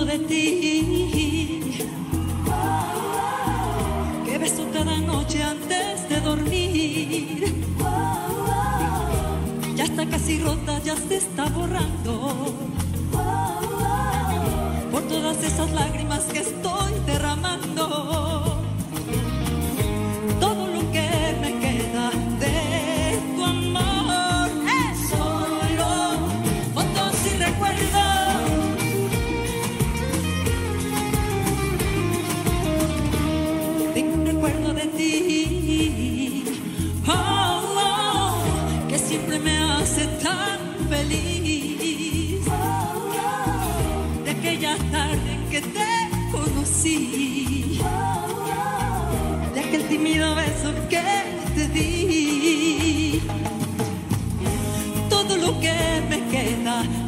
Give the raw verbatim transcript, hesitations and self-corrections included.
recuerdo de ti, que beso cada noche antes de dormir. Ya está casi rota, ya se está borrando por todas esas lágrimas que estoy derramando. Todo lo que me queda de tu amor es solo fotos y recuerdos. Tengo un recuerdo de ti, oh, oh, que siempre me hace tan feliz. De aquella tarde en que te conocí, de aquel tímido beso que te di. Todo lo que me queda